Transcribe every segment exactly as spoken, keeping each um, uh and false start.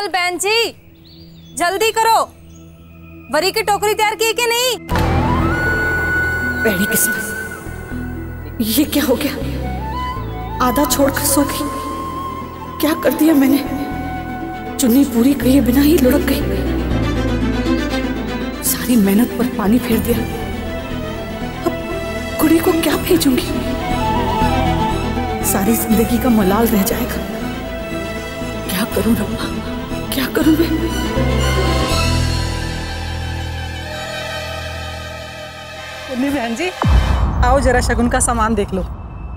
अकाल बहन जी, जल्दी करो। वरी की टोकरी तैयार की कि नहीं? बड़ी किस्मत, ये क्या हो गया? आधा छोड़कर सो गई। क्या कर दिया मैंने? चुन्नी पूरी किए बिना ही लुढ़क गई। सारी मेहनत पर पानी फेर दिया। अब कुड़ी को क्या भेजूंगी? सारी जिंदगी का मलाल रह जाएगा। क्या करूं रब्बा, क्या करूं मैं? मुन्नी बहन जी, आओ जरा शगुन का सामान देख लो।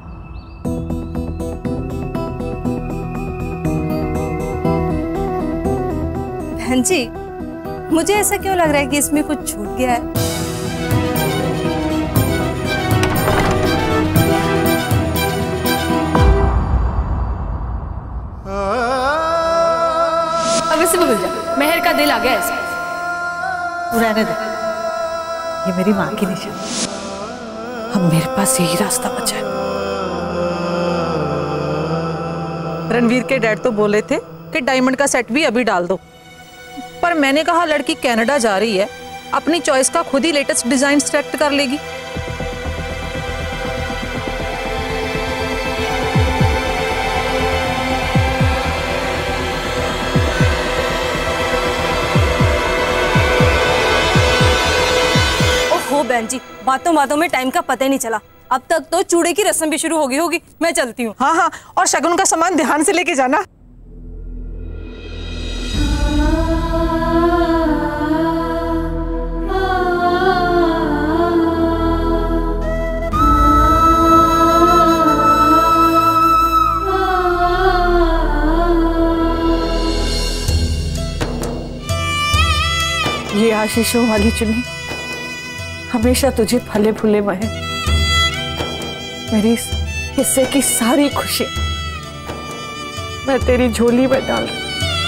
बहन जी, मुझे ऐसा क्यों लग रहा है कि इसमें कुछ छूट गया है? अब इसे भूल जा, मेहर का दिल आ गया ऐसे। रहने दे, ये मेरी माँ की निशानी। अब मेरे पास यही रास्ता बचा है। रणवीर के डैड तो बोले थे कि डायमंड का सेट भी अभी डाल दो, पर मैंने कहा लड़की कनाडा जा रही है, अपनी चॉइस का खुद ही लेटेस्ट डिजाइन सेलेक्ट कर लेगी। ओहो बहन जी, बातों बातों में टाइम का पता ही नहीं चला। अब तक तो चूड़े की रस्म भी शुरू हो गई होगी। मैं चलती हूँ। हाँ हाँ, और शगुन का सामान ध्यान से लेके जाना। ये आशीषों वाली चुन्नी हमेशा तुझे फले फूले बहे। मेरी इस हिस्से की सारी खुशी मैं तेरी झोली में डाल रही।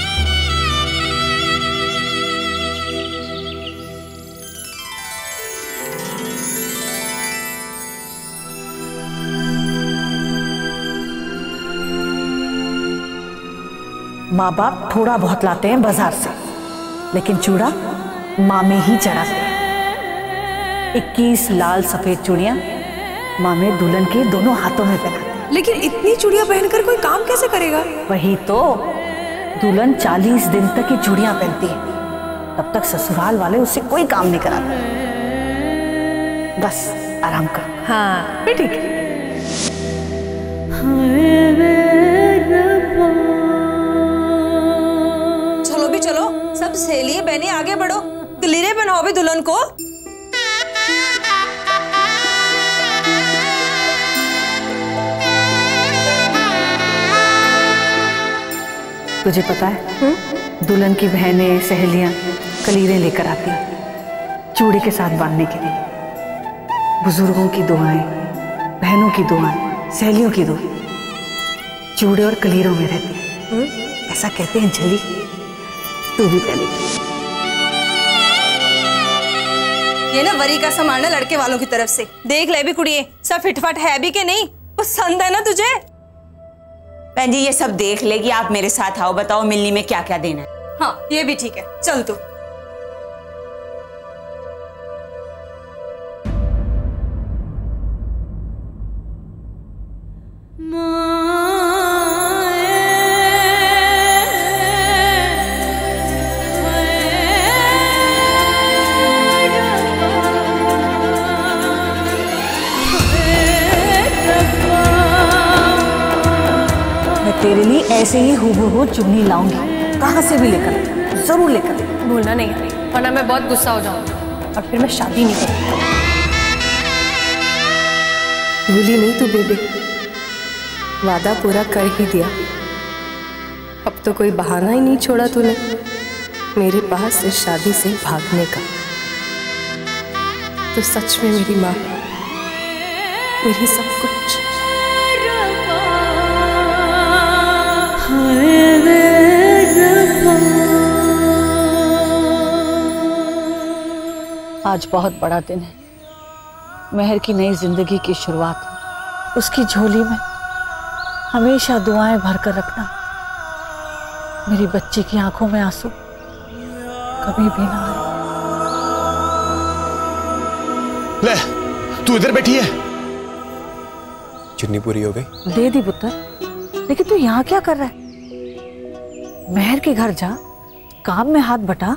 माँ बाप थोड़ा बहुत लाते हैं बाजार से, लेकिन चूड़ा माँ में ही चढ़ाते हैं। इक्कीस लाल सफेद चूड़ियां माँ में दुल्हन के दोनों हाथों में पहनाते हैं। लेकिन इतनी चूड़ियां पहनकर कोई काम कैसे करेगा? वही तो, दुल्हन चालीस दिन तक ये चूड़ियां पहनती है, तब तक ससुराल वाले उससे कोई काम नहीं कराते। बस आराम कर। हाँ फिर ठीक है। चलो भी चलो, सब सहेलियां बहनें आगे बढ़ो, कलीरे बनाओ भी दुल्हन को। तुझे पता है, दुल्हन की बहनें सहेलियां कलीरें लेकर आती हैं चूड़ी के साथ बांधने के लिए। बुजुर्गों की दुआएं, बहनों की दुआएं, सहेलियों की दुआएं चूड़े और कलीरों में रहती हैं। ऐसा कहते हैं झली, तू भी पहले। ये ना वरी का सामान है लड़के वालों की तरफ से। देख ले भी कुड़िए, सब फिटफाट है भी कि नहीं? पसंद है ना तुझे? बहन जी ये सब देख लेगी, आप मेरे साथ आओ, बताओ मिलनी में क्या क्या देना है। हाँ ये भी ठीक है, चल तू। तेरे लिए ऐसे ही हूबहू चुन्नी लाऊंगी, कहाँ से भी लेकर, जरूर लेकर। भूलना नहीं है, वरना मैं बहुत गुस्सा हो जाऊंगी और फिर मैं शादी नहीं करूंगी। भूली नहीं तू बेबी, वादा पूरा कर ही दिया। अब तो कोई बहाना ही नहीं छोड़ा तूने मेरे पास इस शादी से भागने का। तो सच में मेरी माँ है, मेरी सब कुछ। आज बहुत बड़ा दिन है, मेहर की नई जिंदगी की शुरुआत। उसकी झोली में हमेशा दुआएं भरकर रखना। मेरी बच्ची की आंखों में आंसू कभी भी ना आए। ले, तू इधर बैठी है। चुन्नी पूरी हो गई? दे दी पुत्र, लेकिन तू यहाँ क्या कर रहा है? मेहर के घर जा, काम में हाथ बटा।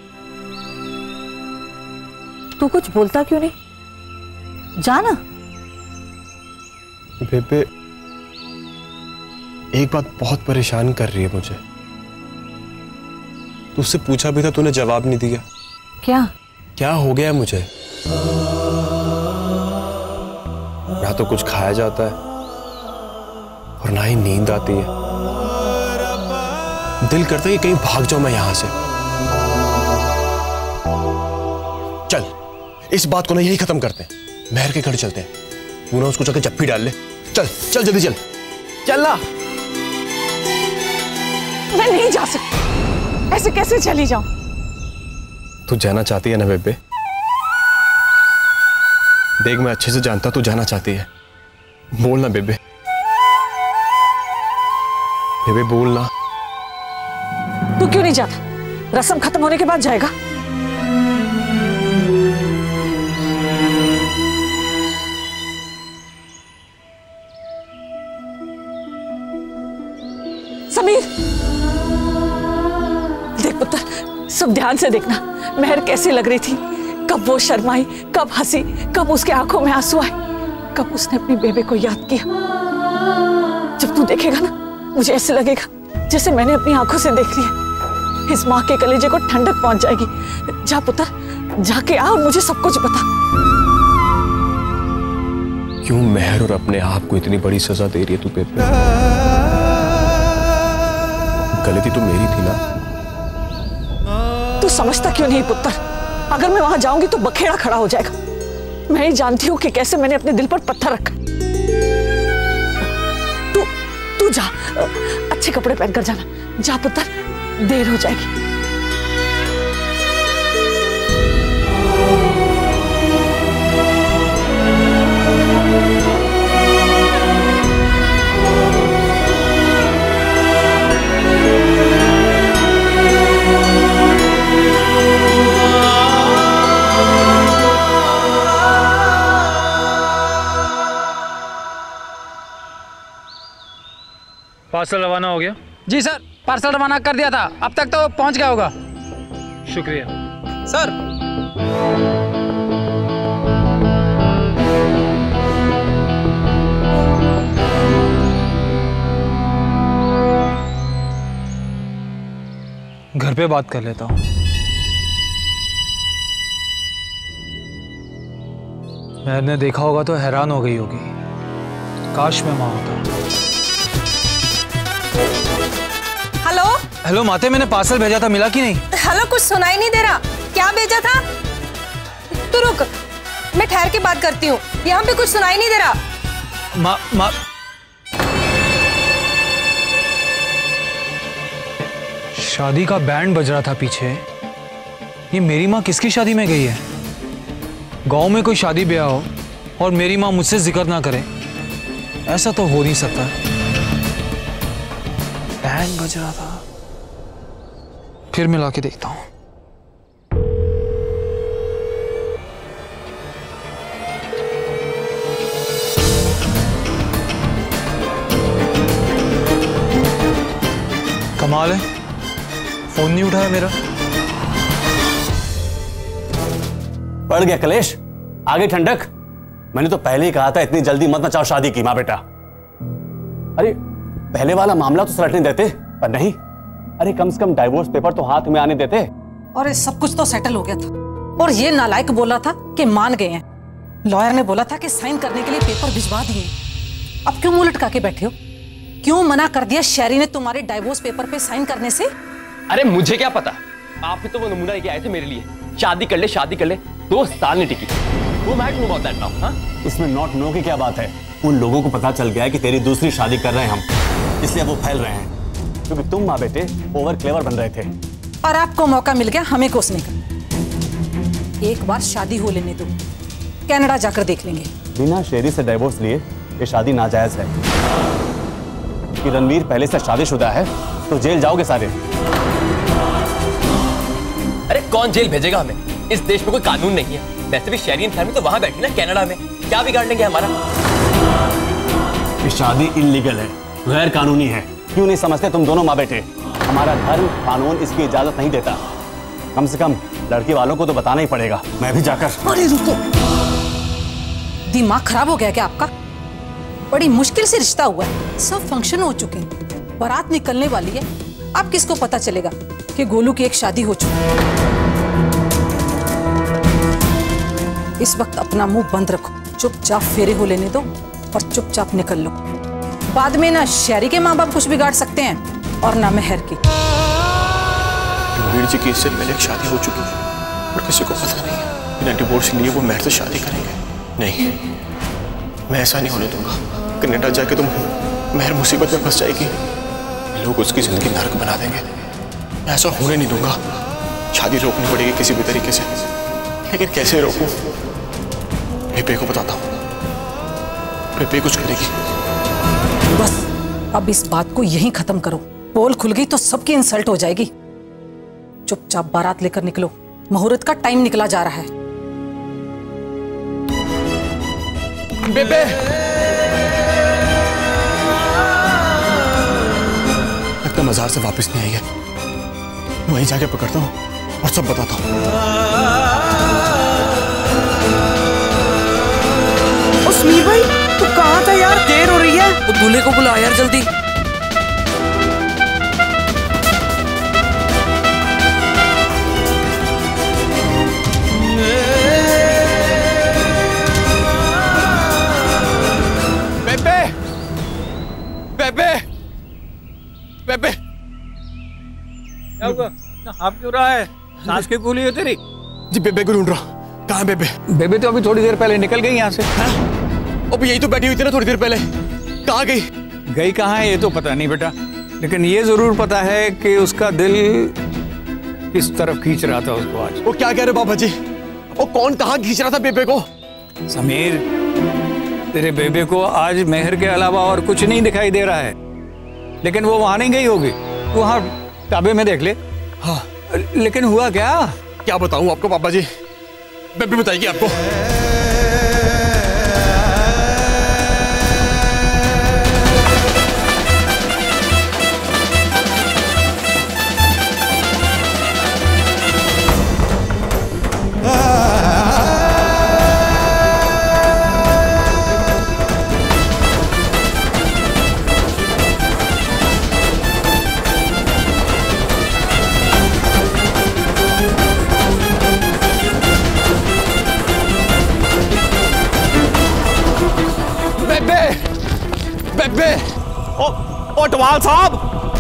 तू कुछ बोलता क्यों नहीं? जा ना। बेबे, एक बात बहुत परेशान कर रही है मुझे। तुझसे पूछा भी था, तूने जवाब नहीं दिया। क्या क्या हो गया मुझे? ना तो कुछ खाया जाता है और ना ही नींद आती है। दिल करता है कि कहीं भाग जाऊं मैं यहां से। चल, इस बात को ना यही खत्म करते हैं। मेहर के घर चलते हैं। तू ना उसको जाके जप्पी डाल ले। चल चल जल्दी चल। चल ना। मैं नहीं जा सकती। ऐसे कैसे चली जाऊं? तू जाना चाहती है ना बेबे? देख, मैं अच्छे से जानता तू जाना चाहती है। बोल ना बेबे। बेबे बोल ना। तू क्यों नहीं जाता? रस्म खत्म होने के बाद जाएगा। समीर, देख पुत्र, सब ध्यान से देखना। मेहर कैसी लग रही थी, कब वो शर्माई, कब हंसी, कब उसके आंखों में आंसू आए, कब उसने अपनी बेबे को याद किया। जब तू देखेगा ना, मुझे ऐसे लगेगा जैसे मैंने अपनी आंखों से देख लिया। इस माँ के कलेजे को ठंडक पहुंच जाएगी। जा पुत्र, जाके आ और मुझे सब कुछ बता। क्यों मेहर और अपने आप को इतनी बड़ी सजा दे रही है तू बेबे? गलती तो मेरी थी ना। तू समझता क्यों नहीं पुत्र? अगर मैं वहां जाऊंगी तो बखेड़ा खड़ा हो जाएगा। मैं ही जानती हूं कि कैसे मैंने अपने दिल पर पत्थर रखा। तू तू जा, अच्छे कपड़े पहनकर जाना। जा पुत्र, देर हो जाएगी। पार्सल रवाना हो गया? जी सर, पार्सल रवाना कर दिया था, अब तक तो पहुंच गया होगा। शुक्रिया सर। घर पे बात कर लेता हूँ। मैंने देखा होगा तो हैरान हो गई होगी। काश मैं वहां होता। हेलो हेलो माते, मैंने पार्सल भेजा था, मिला कि नहीं? हेलो, कुछ सुनाई नहीं दे रहा। क्या भेजा था? तू रुक, मैं ठहर के बात करती हूँ। यहाँ पे कुछ सुनाई नहीं दे रहा। माँ माँ शादी का बैंड बज रहा था पीछे। ये मेरी माँ किसकी शादी में गई है? गांव में कोई शादी ब्याह हो और मेरी माँ मुझसे जिक्र ना करे, ऐसा तो हो नहीं सकता। बैंड बज रहा था, फिर मिला के देखता हूं। कमाल है, फोन नहीं उठाया मेरा। पड़ गया कलेश, आ गई ठंडक। मैंने तो पहले ही कहा था इतनी जल्दी मत मचाओ शादी की। माँ बेटा, अरे पहले वाला मामला तो सलटने देते, पर नहीं। अरे कम से कम डाइवोर्स पेपर तो हाथ में आने देते। और सब कुछ तो सेटल हो गया था और ये नालायक बोला था कि मान गए हैं। लॉयर ने बोला था कि साइन करने के लिए पेपर भिजवा दिए। अब क्यों मुंह लटका के बैठे हो? क्यों मना कर दिया शैरी ने तुम्हारे डाइवोर्स पेपर पे साइन करने से? अरे मुझे क्या पता, आप ही तो वो नमूना लेके आए थे मेरे लिए। शादी कर ले, शादी कर ले, दो साल नहीं टिकी। वो मैं नो अबाउट दैट नाउ। हां, इसमें नॉट नो की क्या बात है? उन लोगों को पता चल गया है कि तेरी दूसरी शादी कर रहे हैं हम, इसलिए वो फैल रहे हैं। क्योंकि तुम माँ बेटे ओवर क्लेवर बन रहे थे और आपको मौका मिल गया हमें कोसने का। एक बार शादी हो लेने दो, कनाडा जाकर देख लेंगे। बिना शेरी से डाइवोर्स लिए ये शादी नाजायज है। कि रणवीर पहले से शादीशुदा है तो जेल जाओगे सारे। अरे कौन जेल भेजेगा हमें? इस देश में कोई कानून नहीं है। वैसे भी शेरियन फैमिली तो वहां बैठी ना कनाडा में, क्या बिगाड़ लेंगे हमारा? ये शादी इलीगल है, गैर कानूनी है। क्यों नहीं समझते तुम दोनों माँ बेटे? हमारा धर्म कानून इसकी इजाजत नहीं देता। कम से कम लड़की वालों को तो बताना ही पड़ेगा। मैं भी जाकर। अरे रुको, दिमाग खराब हो गया क्या आपका? बड़ी मुश्किल से रिश्ता हुआ है, सब फंक्शन हो चुके हैं, बारात निकलने वाली है। अब किसको पता चलेगा कि गोलू की एक शादी हो चुकी है? इस वक्त अपना मुंह बंद रखो, चुपचाप फेरे हो लेने दो और चुपचाप निकल लो। बाद में ना शहरी के माँ बाप कुछ बिगाड़ सकते हैं और ना मेहर की। रणवीर जी की इससे पहले एक शादी हो चुकी है और किसी को पता नहीं है। बिना डिवोर्स लिए वो मेहर से शादी करेंगे। नहीं, मैं ऐसा नहीं होने दूंगा। कनाडा जाके तुम मेहर मुसीबत में फंस जाएगी, लोग उसकी जिंदगी नरक बना देंगे। मैं ऐसा होने नहीं दूंगा। शादी रोकनी पड़ेगी किसी भी तरीके से, लेकिन कैसे रोकूं? बेबे को बताता हूँ, बेबे कुछ करेगी। बस अब इस बात को यहीं खत्म करो। पोल खुल गई तो सबकी इंसल्ट हो जाएगी। चुपचाप बारात लेकर निकलो, मुहूर्त का टाइम निकला जा रहा है। बेबे, लगता मजार से वापस नहीं आई है। वहीं जाके पकड़ता हूँ और सब बताता हूँ। समीर भाई, तू कहाँ था यार? देर हो रही है। वो दूल्हे को बुला यार जल्दी। बेबे, बेबे, बेबे, क्या हुआ? आप क्यों रहा है? सांस की गोली है तेरी? जी बेबे को ढूंढ रहा। कहाँ बेबे? बेबे तो अभी थोड़ी देर पहले निकल गई यहाँ से। अब यही तो बैठी हुई थी ना थोड़ी देर पहले। कहाँ गई? गई कहाँ है ये तो पता नहीं बेटा, लेकिन ये जरूर पता है कि उसका दिल किस तरफ खींच रहा था उसको आज। वो क्या कह रहे बाबा जी? वो कौन कहाँ खींच रहा था बेबे को? समीर, तेरे बेबे को आज मेहर के अलावा और कुछ नहीं दिखाई दे रहा है, लेकिन वो वहां नहीं गई होगी। तू वहां ताबे में देख ले। हाँ, लेकिन हुआ क्या? क्या बताऊं आपको पापा जी? बेबे बताएगी आपको। ओटवाल साहब,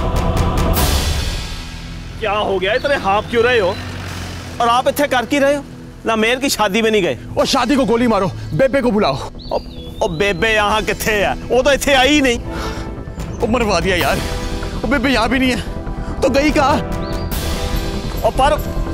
क्या हो गया? इतने हाँफ क्यों रहे हो? और आप इतने कर की रहे हो? ना मेहर की शादी में नहीं गए? और शादी को गोली मारो, बेबे को बुलाओ। और बेबे यहाँ किथे है? वो तो इतने आई ही नहीं। वो मरवा दिया यार। वो बेबे यहाँ भी नहीं है तो गई कहाँ? और पर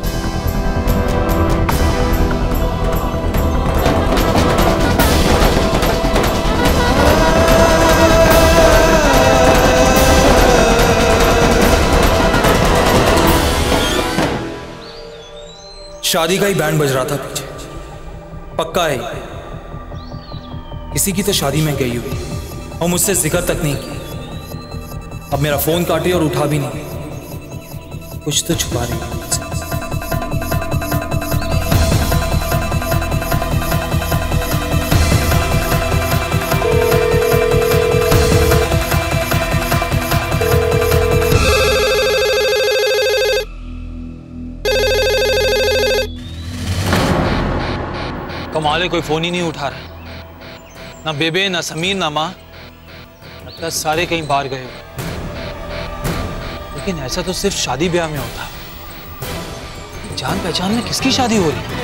शादी का ही बैंड बज रहा था पीछे। पक्का है किसी की तो शादी में गई हुई और मुझसे जिक्र तक नहीं की। अब मेरा फोन काटे और उठा भी नहीं। कुछ तो छुपा रही है। कमाले कोई फोन ही नहीं उठा रहा। ना बेबे, ना समीर, ना माँ, लगता सारे कहीं बाहर गए हुए। लेकिन ऐसा तो सिर्फ शादी ब्याह में होता है। जान पहचान में किसकी शादी हो रही है?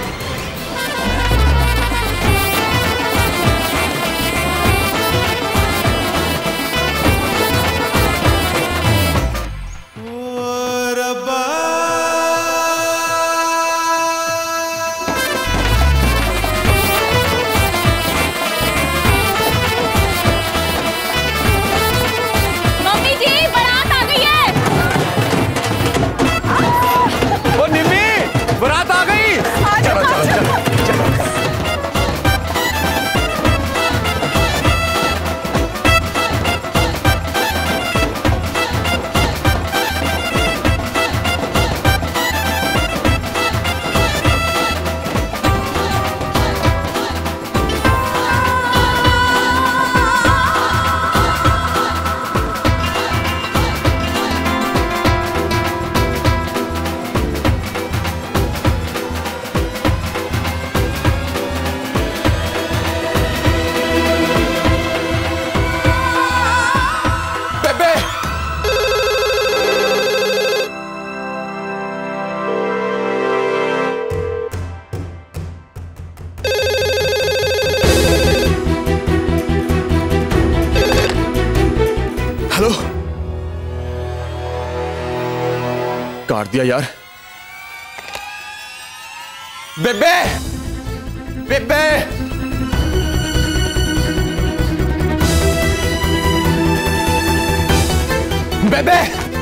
मार दिया यार। बेबे बेबे बेबे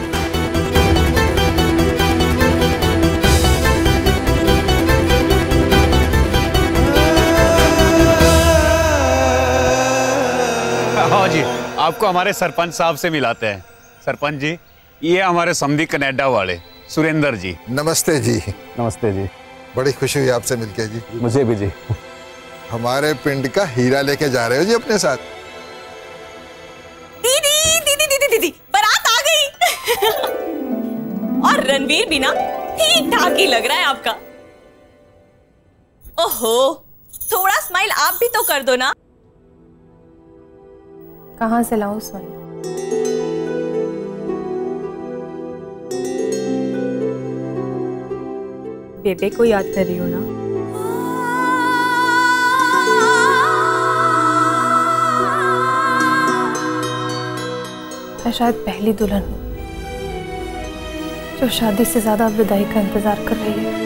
हाँ जी, आपको हमारे सरपंच साहब से मिलाते हैं। सरपंच जी, ये हमारे समधी कनाडा वाले सुरेंद्र जी। नमस्ते जी। नमस्ते जी। बड़ी खुशी हुई आपसे मिलके जी। मुझे भी जी। हमारे पिंड का हीरा लेके जा रहे हो जी अपने साथ? दीदी दीदी दीदी दीदी बारात आ गई। और रणवीर भी ना ठीक ठाक ही लग रहा है आपका। ओहो, थोड़ा स्माइल आप भी तो कर दो ना। कहाँ से लाऊं स्माइल? बेबे को याद कर रही हो ना? मैं शायद पहली दुल्हन हूँ जो शादी से ज्यादा विदाई का इंतजार कर रही है।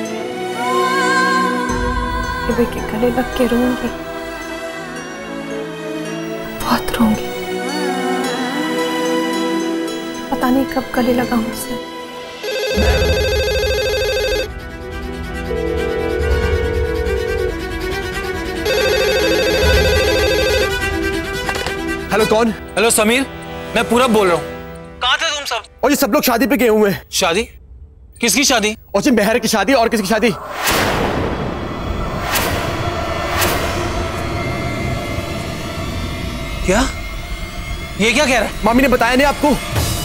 बेबे के गले लग के रोऊंगी, बहुत रोऊंगी। पता नहीं कब गले लगा मुझसे। हेलो कौन? हेलो समीर, मैं पूरा बोल रहा हूँ। कहाँ थे तुम सब? और ये सब लोग शादी पे गए हुए हैं। शादी? किसकी शादी? और जी मेहर की शादी। और किसकी शादी? क्या? ये क्या कह रहा है? मामी ने बताया नहीं आपको?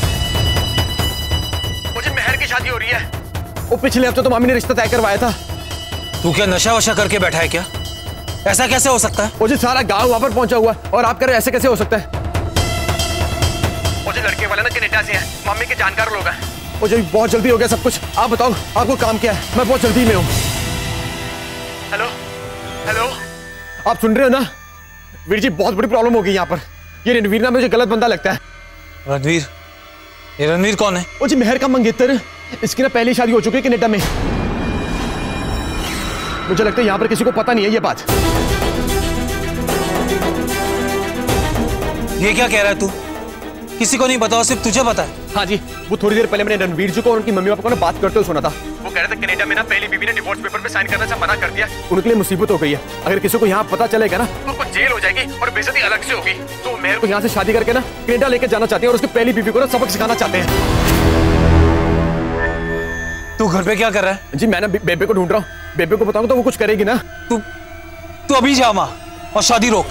मुझे मेहर की शादी हो रही है। वो पिछले हफ्ते तो मामी ने रिश्ता तय करवाया था। तू क्या नशा वशा करके बैठा है क्या? ऐसा कैसे हो सकता है? मुझे सारा गांव वहां पर पहुंचा हुआ है और आप कह रहे हो ऐसे कैसे हो सकता है? मुझे लड़के वाले ना कनाडा से हैं, मम्मी के जानकार लोग हैं। मुझे बहुत जल्दी हो गया सब कुछ। आप बताओ आपको काम क्या है? मैं बहुत जल्दी में हूँ। हेलो हेलो, आप सुन रहे हो ना? वीर जी बहुत बड़ी प्रॉब्लम हो गई यहाँ पर। ये रणवीर ना मुझे गलत बंदा लगता है। रणवीर? ये रणवीर कौन है? वो जी मेहर का मंगेतर। इसकी ना पहली शादी हो चुकी है कनाडा में। मुझे लगता है यहाँ पर किसी को पता नहीं है ये बात। ये क्या कह रहा है तू? किसी को नहीं पता, सिर्फ तुझे पता है? हाँ जी, वो थोड़ी देर पहले मैंने रणवीर जी को और उनकी मम्मी पापा को ना बात करते हुए सुना था। वो कह रहे थे कनाडा में ना पहली बीवी ने डिवोर्स पेपर पे साइन करने से मना कर दिया। उनके लिए मुसीबत हो गई है। अगर किसी को यहाँ पता चलेगा ना तो उनको जेल हो जाएगी और बेइज्जती अलग से होगी। तो मेहर को यहाँ से शादी करके ना कनाडा लेके जाना चाहते हैं और उसकी पहली बीवी को ना सबक सिखाना चाहते हैं। तू घर पे क्या कर रहा है? जी मैं ना बेबे को ढूंढ रहा हूँ। बेबे को बताऊंगा तो वो कुछ करेगी ना। तू तू अभी जा माँ और शादी रोक।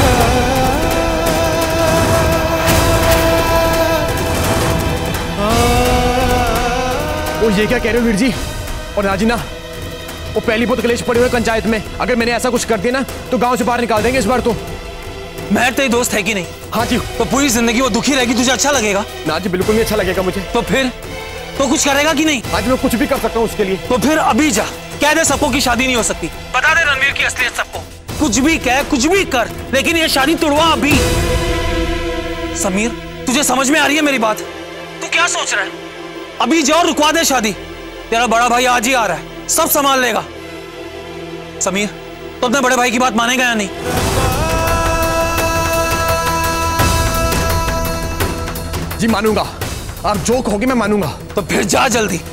वो ये क्या कह रहे हो वीर जी? और राजीना, वो पहली बहुत कलेश पड़े हुए पंचायत में। अगर मैंने ऐसा कुछ कर दिया ना तो गांव से बाहर निकाल देंगे इस बार तो। मैं तेरी दोस्त है कि नहीं? हाँ जी। तो पूरी जिंदगी वो दुखी रहेगी, तुझे अच्छा लगेगा? ना जी, बिल्कुल नहीं अच्छा लगेगा मुझे। तो फिर तो कुछ करेगा कि नहीं? आज मैं कुछ भी कर सकता हूँ उसके लिए। तो फिर अभी जा, कह दे सबको की शादी नहीं हो सकती। बता दे रणवीर की असलियत सबको। कुछ भी कह, कुछ भी कर, लेकिन ये शादी तुड़वा अभी। समीर, तुझे समझ में आ रही है मेरी बात? तू क्या सोच रहा है? अभी जाओ, रुकवा दे शादी। तेरा बड़ा भाई आज ही आ रहा है, सब संभाल लेगा। समीर, तो अपने बड़े भाई की बात मानेगा या नहीं? जी मानूंगा, आप जो कहोगे मैं मानूंगा। तो फिर जा जल्दी,